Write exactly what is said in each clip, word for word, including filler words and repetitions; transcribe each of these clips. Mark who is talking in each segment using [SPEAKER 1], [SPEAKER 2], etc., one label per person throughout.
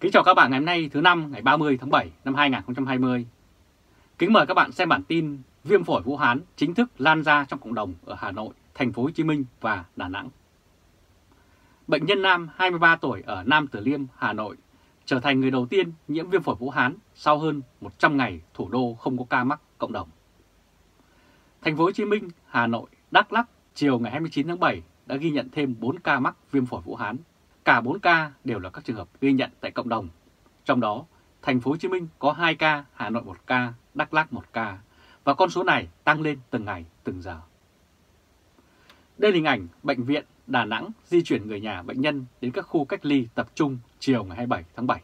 [SPEAKER 1] Kính chào các bạn ngày hôm nay thứ năm ngày ba mươi tháng bảy năm hai nghìn không trăm hai mươi. Kính mời các bạn xem bản tin viêm phổi Vũ Hán chính thức lan ra trong cộng đồng ở Hà Nội, Thành phố Hồ Chí Minh và Đà Nẵng. Bệnh nhân nam hai mươi ba tuổi ở Nam Từ Liêm, Hà Nội trở thành người đầu tiên nhiễm viêm phổi Vũ Hán sau hơn một trăm ngày thủ đô không có ca mắc cộng đồng. Thành phố Hồ Chí Minh, Hà Nội, Đắk Lắk chiều ngày hai mươi chín tháng bảy đã ghi nhận thêm bốn ca mắc viêm phổi Vũ Hán. Cả bốn ca đều là các trường hợp ghi nhận tại cộng đồng. Trong đó, Thành phố Hồ Chí Minh có hai ca, Hà Nội một ca, Đắk Lắk một ca và con số này tăng lên từng ngày, từng giờ. Đây là hình ảnh bệnh viện Đà Nẵng di chuyển người nhà bệnh nhân đến các khu cách ly tập trung chiều ngày hai mươi bảy tháng bảy.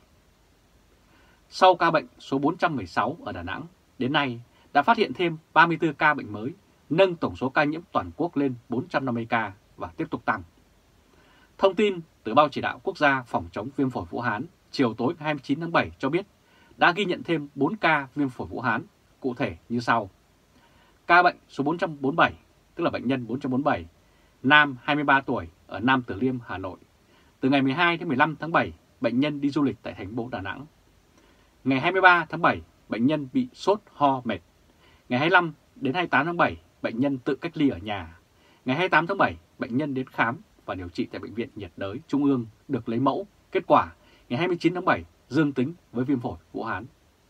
[SPEAKER 1] Sau ca bệnh số bốn trăm mười sáu ở Đà Nẵng, đến nay đã phát hiện thêm ba mươi tư ca bệnh mới, nâng tổng số ca nhiễm toàn quốc lên bốn trăm năm mươi ca và tiếp tục tăng. Thông tin từ Ban Chỉ đạo Quốc gia phòng chống viêm phổi Vũ Hán chiều tối ngày hai mươi chín tháng bảy cho biết đã ghi nhận thêm bốn ca viêm phổi Vũ Hán, cụ thể như sau. Ca bệnh số bốn trăm bốn mươi bảy, tức là bệnh nhân bốn trăm bốn mươi bảy, nam hai mươi ba tuổi ở Nam Từ Liêm, Hà Nội. Từ ngày mười hai đến mười lăm tháng bảy, bệnh nhân đi du lịch tại thành phố Đà Nẵng. Ngày hai mươi ba tháng bảy, bệnh nhân bị sốt, ho, mệt. Ngày hai mươi lăm đến hai mươi tám tháng bảy, bệnh nhân tự cách ly ở nhà. Ngày hai mươi tám tháng bảy, bệnh nhân đến khám và điều trị tại Bệnh viện nhiệt đới Trung ương được lấy mẫu. Kết quả, ngày hai mươi chín tháng bảy dương tính với viêm phổi Vũ Hán.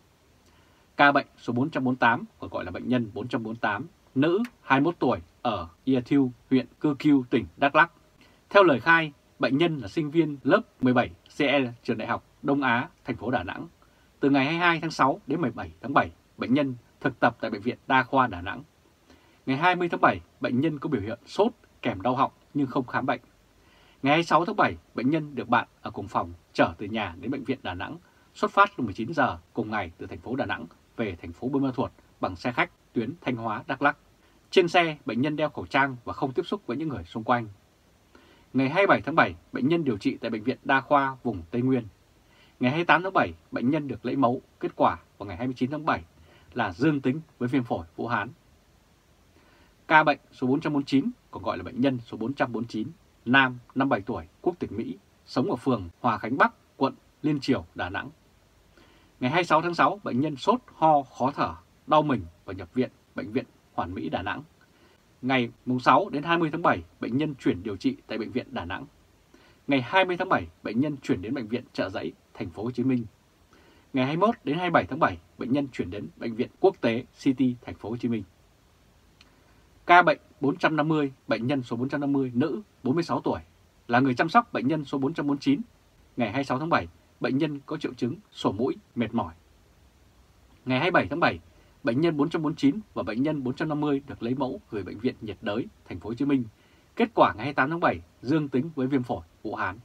[SPEAKER 1] Ca bệnh số bốn trăm bốn mươi tám, còn gọi là bệnh nhân bốn trăm bốn mươi tám, nữ hai mươi mốt tuổi ở Ia Thieu, huyện Cư Kiu, tỉnh Đắk Lắk. Theo lời khai, bệnh nhân là sinh viên lớp mười bảy C E trường Đại học Đông Á, thành phố Đà Nẵng. Từ ngày hai mươi hai tháng sáu đến mười bảy tháng bảy, bệnh nhân thực tập tại Bệnh viện Đa khoa Đà Nẵng. Ngày hai mươi tháng bảy, bệnh nhân có biểu hiện sốt kèm đau họng nhưng không khám bệnh. Ngày hai mươi sáu tháng bảy, bệnh nhân được bạn ở cùng phòng chở từ nhà đến Bệnh viện Đà Nẵng, xuất phát lúc mười chín giờ cùng ngày từ thành phố Đà Nẵng về thành phố Buôn Ma Thuột bằng xe khách tuyến Thanh Hóa, Đắk Lắk. Trên xe, bệnh nhân đeo khẩu trang và không tiếp xúc với những người xung quanh. Ngày hai mươi bảy tháng bảy, bệnh nhân điều trị tại Bệnh viện Đa khoa vùng Tây Nguyên. Ngày hai mươi tám tháng bảy, bệnh nhân được lấy mẫu, kết quả vào ngày hai mươi chín tháng bảy là dương tính với viêm phổi Vũ Hán. Ca bệnh số bốn trăm bốn mươi chín, còn gọi là bệnh nhân số bốn trăm bốn mươi chín, nam năm mươi bảy tuổi, quốc tịch Mỹ, sống ở phường Hòa Khánh Bắc, quận Liên Chiểu, Đà Nẵng. Ngày hai mươi sáu tháng sáu, bệnh nhân sốt, ho, khó thở, đau mình và nhập viện Bệnh viện Hoàn Mỹ Đà Nẵng. Ngày sáu đến hai mươi tháng bảy, bệnh nhân chuyển điều trị tại Bệnh viện Đà Nẵng. Ngày hai mươi tháng bảy, bệnh nhân chuyển đến Bệnh viện Chợ Giấy, thành phố Hồ Chí Minh. Ngày hai mươi mốt đến hai mươi bảy tháng bảy, bệnh nhân chuyển đến Bệnh viện Quốc tế City, thành phố Hồ Chí Minh. Ca bệnh bốn trăm năm mươi, bệnh nhân số bốn trăm năm mươi, nữ, bốn mươi sáu tuổi, là người chăm sóc bệnh nhân số bốn trăm bốn mươi chín. Ngày hai mươi sáu tháng bảy, bệnh nhân có triệu chứng sổ mũi, mệt mỏi. Ngày hai mươi bảy tháng bảy, bệnh nhân bốn trăm bốn mươi chín và bệnh nhân bốn trăm năm mươi được lấy mẫu gửi Bệnh viện nhiệt đới thành phố Hồ Chí Minh. Kết quả ngày hai mươi tám tháng bảy dương tính với viêm phổi Vũ Hán.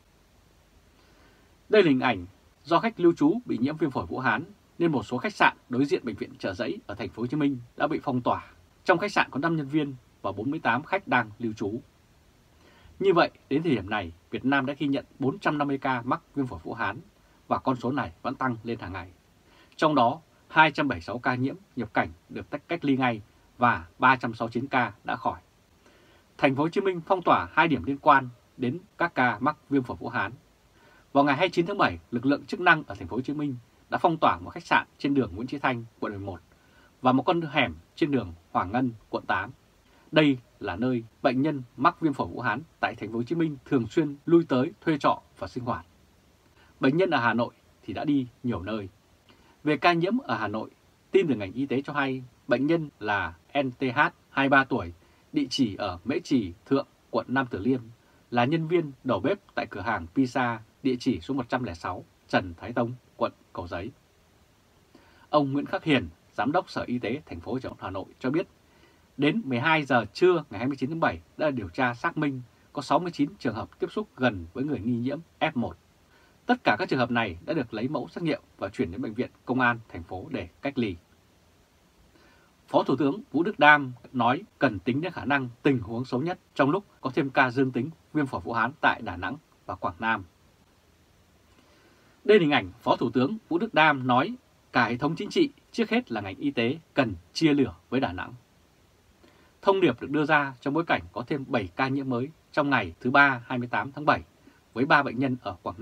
[SPEAKER 1] Đây là hình ảnh do khách lưu trú bị nhiễm viêm phổi Vũ Hán nên một số khách sạn đối diện Bệnh viện Chợ Giấy ở thành phố Hồ Chí Minh đã bị phong tỏa. Trong khách sạn có năm nhân viên và bốn mươi tám khách đang lưu trú. Như vậy, đến thời điểm này, Việt Nam đã ghi nhận bốn trăm năm mươi ca mắc viêm phổi Vũ Hán và con số này vẫn tăng lên hàng ngày. Trong đó, hai trăm bảy mươi sáu ca nhiễm nhập cảnh được tách cách ly ngay và ba trăm sáu mươi chín ca đã khỏi. Thành phố Hồ Chí Minh phong tỏa hai điểm liên quan đến các ca mắc viêm phổi Vũ Hán. Vào ngày hai mươi chín tháng bảy, lực lượng chức năng ở thành phố Hồ Chí Minh đã phong tỏa một khách sạn trên đường Nguyễn Chí Thanh, quận mười một và một con hẻm trên đường Hoàng Ngân, quận tám. Đây là nơi bệnh nhân mắc viêm phổi Vũ Hán tại thành phố Hồ Chí Minh thường xuyên lui tới thuê trọ và sinh hoạt. Bệnh nhân ở Hà Nội thì đã đi nhiều nơi. Về ca nhiễm ở Hà Nội, tin từ ngành y tế cho hay bệnh nhân là en tê hát, hai mươi ba tuổi, địa chỉ ở Mễ Trì Thượng, quận Nam Từ Liêm, là nhân viên đầu bếp tại cửa hàng Pizza, địa chỉ số một trăm lẻ sáu Trần Thái Tông, quận Cầu Giấy. Ông Nguyễn Khắc Hiền, Giám đốc Sở Y tế thành phố Hà Nội cho biết, đến mười hai giờ trưa ngày hai mươi chín tháng bảy đã điều tra xác minh có sáu mươi chín trường hợp tiếp xúc gần với người nghi nhiễm F một. Tất cả các trường hợp này đã được lấy mẫu xét nghiệm và chuyển đến Bệnh viện Công an thành phố để cách ly. Phó Thủ tướng Vũ Đức Đam nói cần tính đến khả năng tình huống xấu nhất trong lúc có thêm ca dương tính viêm phổi Vũ Hán tại Đà Nẵng và Quảng Nam. Đây là hình ảnh Phó Thủ tướng Vũ Đức Đam nói cả hệ thống chính trị, trước hết là ngành y tế, cần chia lửa với Đà Nẵng. Thông điệp được đưa ra trong bối cảnh có thêm bảy ca nhiễm mới trong ngày thứ Ba hai mươi tám tháng bảy với ba bệnh nhân ở Quảng Nam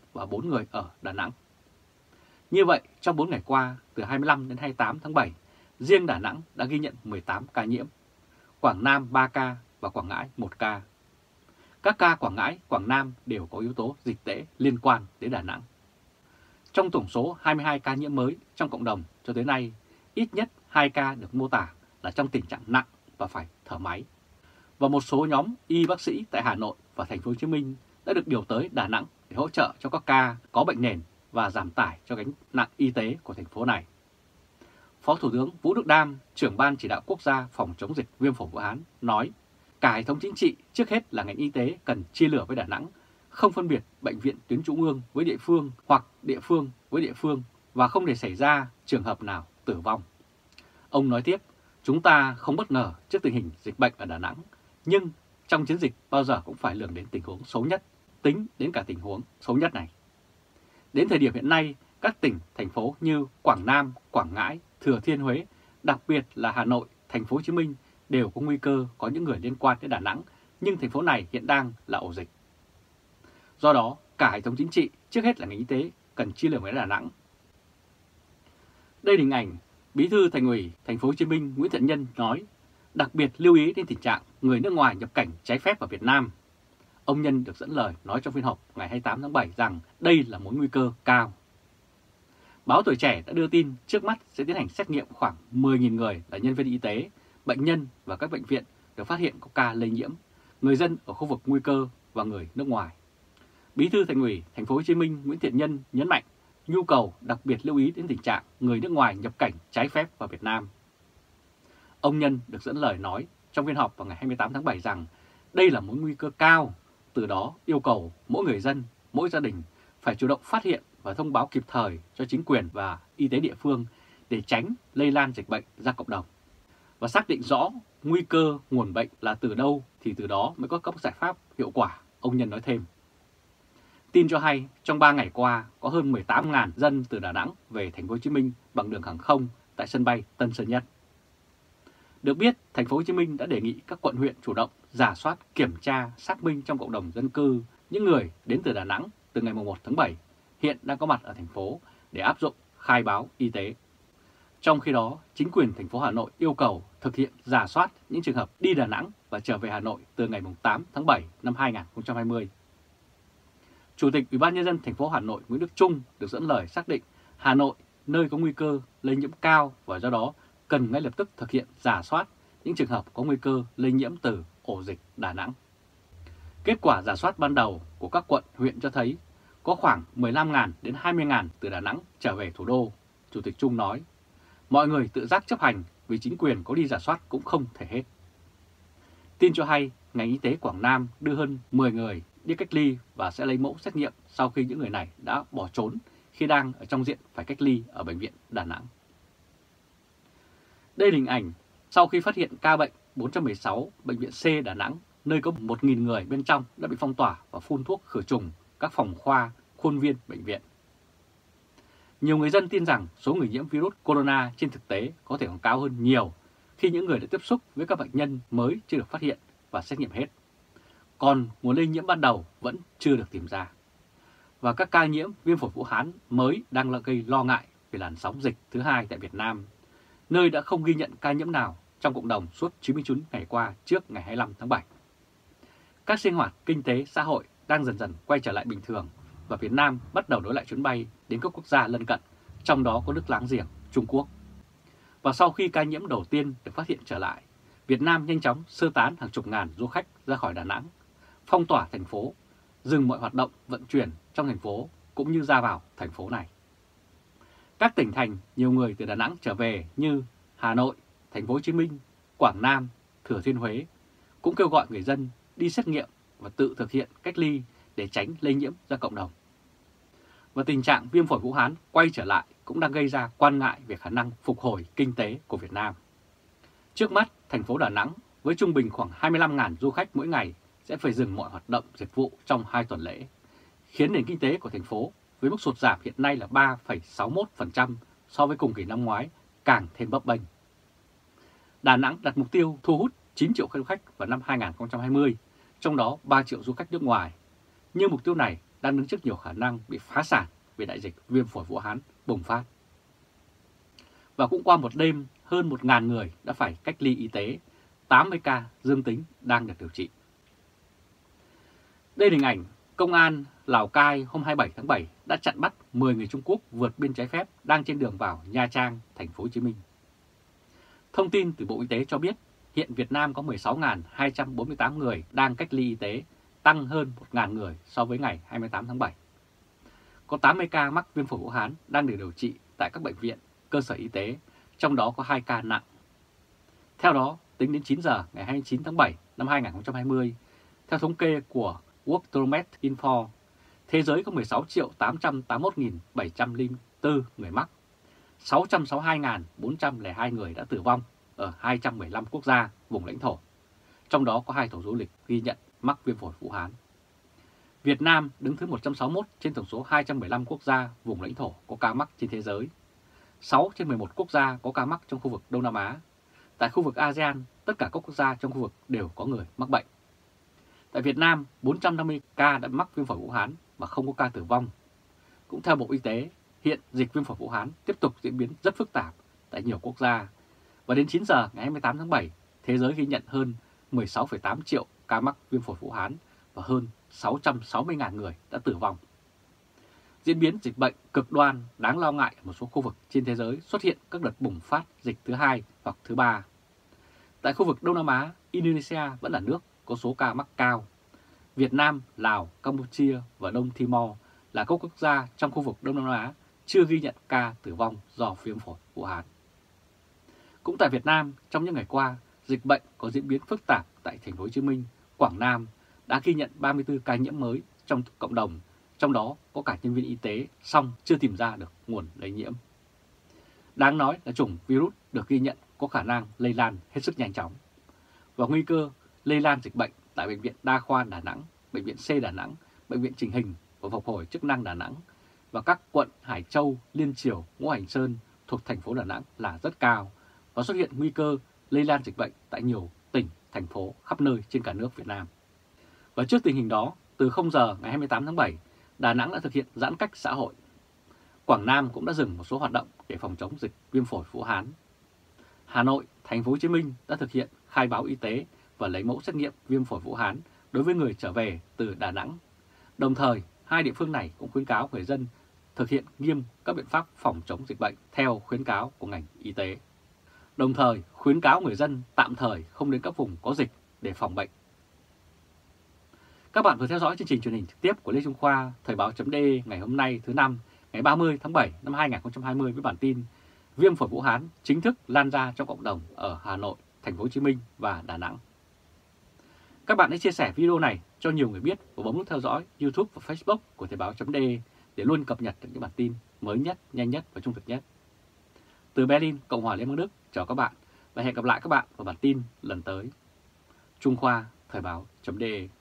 [SPEAKER 1] và bốn người ở Đà Nẵng. Như vậy, trong bốn ngày qua, từ hai mươi lăm đến hai mươi tám tháng bảy, riêng Đà Nẵng đã ghi nhận mười tám ca nhiễm, Quảng Nam ba ca và Quảng Ngãi một ca. Các ca Quảng Ngãi, Quảng Nam đều có yếu tố dịch tễ liên quan đến Đà Nẵng. Trong tổng số hai mươi hai ca nhiễm mới trong cộng đồng cho tới nay, ít nhất hai ca được mô tả là trong tình trạng nặng và phải thở máy. Và một số nhóm y bác sĩ tại Hà Nội và Thành phố Hồ Chí Minh đã được điều tới Đà Nẵng để hỗ trợ cho các ca có bệnh nền và giảm tải cho gánh nặng y tế của thành phố này. Phó Thủ tướng Vũ Đức Đam, trưởng Ban Chỉ đạo Quốc gia phòng chống dịch viêm phổi Vũ Hán nói, cả hệ thống chính trị trước hết là ngành y tế cần chia lửa với Đà Nẵng, không phân biệt bệnh viện tuyến trung ương với địa phương hoặc địa phương với địa phương và không để xảy ra trường hợp nào tử vong. Ông nói tiếp, chúng ta không bất ngờ trước tình hình dịch bệnh ở Đà Nẵng, nhưng trong chiến dịch bao giờ cũng phải lường đến tình huống xấu nhất, tính đến cả tình huống xấu nhất này. Đến thời điểm hiện nay, các tỉnh, thành phố như Quảng Nam, Quảng Ngãi, Thừa Thiên Huế, đặc biệt là Hà Nội, Thành phố Hồ Chí Minh đều có nguy cơ có những người liên quan đến Đà Nẵng, nhưng thành phố này hiện đang là ổ dịch. Do đó, cả hệ thống chính trị, trước hết là ngành y tế, cần chia lửa với Đà Nẵng. Đây là hình ảnh Bí thư Thành ủy Thành phố Hồ Chí Minh Nguyễn Thiện Nhân nói, đặc biệt lưu ý đến tình trạng người nước ngoài nhập cảnh trái phép vào Việt Nam. Ông Nhân được dẫn lời nói trong phiên họp ngày hai mươi tám tháng bảy rằng đây là mối nguy cơ cao. Báo Tuổi Trẻ đã đưa tin trước mắt sẽ tiến hành xét nghiệm khoảng mười nghìn người là nhân viên y tế, bệnh nhân và các bệnh viện được phát hiện có ca lây nhiễm, người dân ở khu vực nguy cơ và người nước ngoài. Bí thư Thành ủy Thành phố Hồ Chí Minh Nguyễn Thiện Nhân nhấn mạnh nhu cầu đặc biệt lưu ý đến tình trạng người nước ngoài nhập cảnh trái phép vào Việt Nam. Ông Nhân được dẫn lời nói trong phiên họp vào ngày hai mươi tám tháng bảy rằng đây là mối nguy cơ cao, từ đó yêu cầu mỗi người dân, mỗi gia đình phải chủ động phát hiện và thông báo kịp thời cho chính quyền và y tế địa phương để tránh lây lan dịch bệnh ra cộng đồng. Và xác định rõ nguy cơ nguồn bệnh là từ đâu thì từ đó mới có các giải pháp hiệu quả, ông Nhân nói thêm. Tin cho hay, trong ba ngày qua có hơn mười tám nghìn dân từ Đà Nẵng về Thành phố Hồ Chí Minh bằng đường hàng không tại sân bay Tân Sơn Nhất. Được biết, Thành phố Hồ Chí Minh đã đề nghị các quận huyện chủ động rà soát, kiểm tra, xác minh trong cộng đồng dân cư những người đến từ Đà Nẵng từ ngày mùng một tháng bảy hiện đang có mặt ở thành phố để áp dụng khai báo y tế. Trong khi đó, chính quyền thành phố Hà Nội yêu cầu thực hiện rà soát những trường hợp đi Đà Nẵng và trở về Hà Nội từ ngày mùng tám tháng bảy năm hai nghìn không trăm hai mươi. Chủ tịch Ủy ban nhân dân thành phố Hà Nội Nguyễn Đức Chung được dẫn lời xác định Hà Nội nơi có nguy cơ lây nhiễm cao và do đó cần ngay lập tức thực hiện rà soát những trường hợp có nguy cơ lây nhiễm từ ổ dịch Đà Nẵng. Kết quả rà soát ban đầu của các quận, huyện cho thấy có khoảng mười lăm nghìn đến hai mươi nghìn từ Đà Nẵng trở về thủ đô. Chủ tịch Chung nói, mọi người tự giác chấp hành vì chính quyền có đi rà soát cũng không thể hết. Tin cho hay, ngành y tế Quảng Nam đưa hơn mười người đi cách ly và sẽ lấy mẫu xét nghiệm sau khi những người này đã bỏ trốn khi đang ở trong diện phải cách ly ở bệnh viện Đà Nẵng. Đây là hình ảnh sau khi phát hiện ca bệnh bốn trăm mười sáu bệnh viện C Đà Nẵng, nơi có một nghìn người bên trong đã bị phong tỏa và phun thuốc khử trùng các phòng khoa, khuôn viên bệnh viện. Nhiều người dân tin rằng số người nhiễm virus corona trên thực tế có thể còn cao hơn nhiều khi những người đã tiếp xúc với các bệnh nhân mới chưa được phát hiện và xét nghiệm hết. Còn nguồn lây nhiễm ban đầu vẫn chưa được tìm ra. Và các ca nhiễm viêm phổi Vũ Hán mới đang là gây lo ngại về làn sóng dịch thứ hai tại Việt Nam, nơi đã không ghi nhận ca nhiễm nào trong cộng đồng suốt chín mươi chín ngày qua trước ngày hai mươi lăm tháng bảy. Các sinh hoạt kinh tế xã hội đang dần dần quay trở lại bình thường và Việt Nam bắt đầu nối lại chuyến bay đến các quốc gia lân cận, trong đó có nước láng giềng Trung Quốc. Và sau khi ca nhiễm đầu tiên được phát hiện trở lại, Việt Nam nhanh chóng sơ tán hàng chục ngàn du khách ra khỏi Đà Nẵng, phong tỏa thành phố, dừng mọi hoạt động vận chuyển trong thành phố cũng như ra vào thành phố này. Các tỉnh thành nhiều người từ Đà Nẵng trở về như Hà Nội, Thành phố Hồ Chí Minh, Quảng Nam, Thừa Thiên Huế cũng kêu gọi người dân đi xét nghiệm và tự thực hiện cách ly để tránh lây nhiễm ra cộng đồng. Và tình trạng viêm phổi Vũ Hán quay trở lại cũng đang gây ra quan ngại về khả năng phục hồi kinh tế của Việt Nam. Trước mắt, thành phố Đà Nẵng với trung bình khoảng hai mươi lăm nghìn du khách mỗi ngày sẽ phải dừng mọi hoạt động dịch vụ trong hai tuần lễ, khiến nền kinh tế của thành phố với mức sụt giảm hiện nay là ba phẩy sáu mươi mốt phần trăm so với cùng kỳ năm ngoái càng thêm bấp bênh. Đà Nẵng đặt mục tiêu thu hút chín triệu du khách vào năm hai nghìn không trăm hai mươi, trong đó ba triệu du khách nước ngoài. Nhưng mục tiêu này đang đứng trước nhiều khả năng bị phá sản vì đại dịch viêm phổi Vũ Hán bùng phát. Và cũng qua một đêm, hơn một nghìn người đã phải cách ly y tế, tám mươi ca dương tính đang được điều trị. Đây là hình ảnh Công an Lào Cai hôm hai mươi bảy tháng bảy đã chặn bắt mười người Trung Quốc vượt biên trái phép đang trên đường vào Nha Trang, thành phố Hồ Chí Minh. Thông tin từ Bộ Y tế cho biết hiện Việt Nam có mười sáu nghìn hai trăm bốn mươi tám người đang cách ly y tế, tăng hơn một nghìn người so với ngày hai mươi tám tháng bảy. Có tám mươi ca mắc viêm phổi Vũ Hán đang được điều trị tại các bệnh viện, cơ sở y tế, trong đó có hai ca nặng. Theo đó, tính đến chín giờ ngày hai mươi chín tháng bảy năm hai nghìn không trăm hai mươi, theo thống kê của Worldomet Info, thế giới có mười sáu triệu tám trăm tám mươi mốt nghìn bảy trăm lẻ bốn người mắc, sáu trăm sáu mươi hai nghìn bốn trăm lẻ hai người đã tử vong ở hai trăm mười lăm quốc gia, vùng lãnh thổ. Trong đó có hai tổ du lịch ghi nhận mắc viêm phổi Vũ Hán. Việt Nam đứng thứ một trăm sáu mươi mốt trên tổng số hai trăm mười lăm quốc gia, vùng lãnh thổ có ca mắc trên thế giới. sáu trên mười một quốc gia có ca mắc trong khu vực Đông Nam Á. Tại khu vực a sê an, tất cả các quốc gia trong khu vực đều có người mắc bệnh. Tại Việt Nam, bốn trăm năm mươi ca đã mắc viêm phổi Vũ Hán và không có ca tử vong. Cũng theo Bộ Y tế, hiện dịch viêm phổi Vũ Hán tiếp tục diễn biến rất phức tạp tại nhiều quốc gia. Và đến chín giờ ngày hai mươi tám tháng bảy, thế giới ghi nhận hơn mười sáu phẩy tám triệu ca mắc viêm phổi Vũ Hán và hơn sáu trăm sáu mươi nghìn người đã tử vong. Diễn biến dịch bệnh cực đoan đáng lo ngại ở một số khu vực trên thế giới xuất hiện các đợt bùng phát dịch thứ hai hoặc thứ ba. Tại khu vực Đông Nam Á, Indonesia vẫn là nước có số ca mắc cao. Việt Nam, Lào, Campuchia và Đông Timor là các quốc gia trong khu vực Đông Nam Á chưa ghi nhận ca tử vong do viêm phổi Vũ Hán. Cũng tại Việt Nam, trong những ngày qua, dịch bệnh có diễn biến phức tạp tại thành phố Hồ Chí Minh, Quảng Nam đã ghi nhận ba mươi tư ca nhiễm mới trong cộng đồng, trong đó có cả nhân viên y tế, song chưa tìm ra được nguồn lây nhiễm. Đáng nói là chủng virus được ghi nhận có khả năng lây lan hết sức nhanh chóng. Và nguy cơ lây lan dịch bệnh tại Bệnh viện Đa khoa Đà Nẵng, Bệnh viện C Đà Nẵng, Bệnh viện Chỉnh hình và Phục hồi chức năng Đà Nẵng và các quận Hải Châu, Liên Chiểu, Ngũ Hành Sơn thuộc thành phố Đà Nẵng là rất cao và xuất hiện nguy cơ lây lan dịch bệnh tại nhiều tỉnh, thành phố khắp nơi trên cả nước Việt Nam. Và trước tình hình đó, từ không giờ ngày hai mươi tám tháng bảy, Đà Nẵng đã thực hiện giãn cách xã hội. Quảng Nam cũng đã dừng một số hoạt động để phòng chống dịch viêm phổi Vũ Hán. Hà Nội, thành phố Hồ Chí Minh đã thực hiện khai báo y tế và lấy mẫu xét nghiệm viêm phổi Vũ Hán đối với người trở về từ Đà Nẵng. Đồng thời, hai địa phương này cũng khuyến cáo người dân thực hiện nghiêm các biện pháp phòng chống dịch bệnh theo khuyến cáo của ngành y tế. Đồng thời, khuyến cáo người dân tạm thời không đến các vùng có dịch để phòng bệnh. Các bạn vừa theo dõi chương trình truyền hình trực tiếp của Lê Trung Khoa, Thời báo.de ngày hôm nay thứ Năm, ngày ba mươi tháng bảy năm hai nghìn không trăm hai mươi với bản tin viêm phổi Vũ Hán chính thức lan ra trong cộng đồng ở Hà Nội, thành phố Hồ Chí Minh và Đà Nẵng. Các bạn hãy chia sẻ video này cho nhiều người biết và bấm nút theo dõi YouTube và Facebook của Thời báo.de để luôn cập nhật được những bản tin mới nhất, nhanh nhất và trung thực nhất. Từ Berlin, Cộng hòa Liên bang Đức, chào các bạn và hẹn gặp lại các bạn vào bản tin lần tới. Trung Khoa, Thời báo.de